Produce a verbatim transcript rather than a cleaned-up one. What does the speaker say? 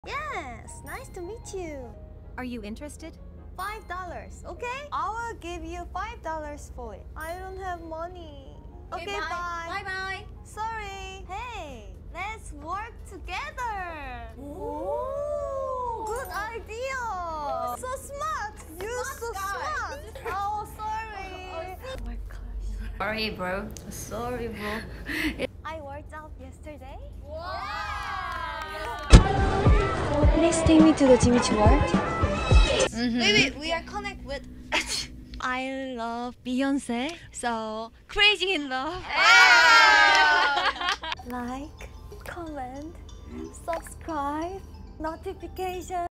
Yes, nice to meet you. Are you interested? Five dollars, okay? I will give you five dollars for it. I don't have money. Okay, Okay, bye. bye. Bye bye. Sorry. Hey, let's work together. Ooh. Good idea. So smart. You're so smart. Oh, sorry. Oh my gosh. Sorry, bro. Sorry, bro. I worked out yesterday. Wow. Please take me to the Jimmy World. Mm-hmm. Wait, wait, we are connect with. I love Beyonce, so crazy in love. Like, comment, subscribe, notification.